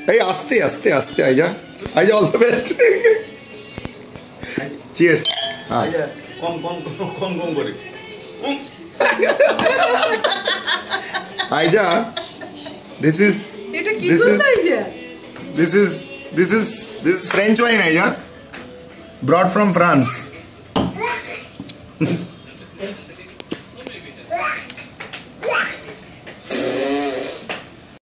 এই আস্তে আস্তে আস্তে আইজা আইজা অল দ্য বেস্ট চিয়ার্স আইজা কম কম কম কম করে আইজা this is French wine Ijah brought from France